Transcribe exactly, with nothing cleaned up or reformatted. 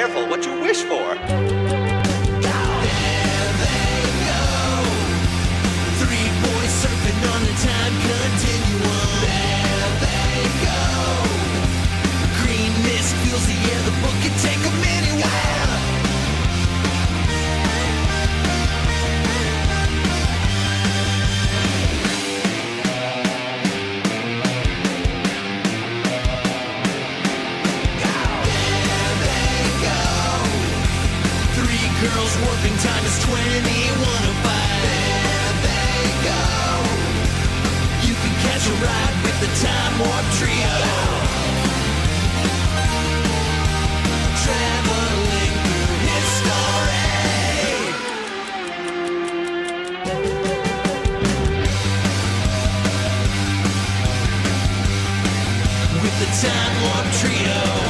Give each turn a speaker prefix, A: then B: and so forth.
A: careful what you wish for.
B: There they go. Three boys surfing on the time continuum. There they go. Green mist fills the air. The book can take them anywhere. Girls warping time is twenty-one oh five. There they go. You can catch a ride with the Time Warp Trio. Traveling through history with the Time Warp Trio.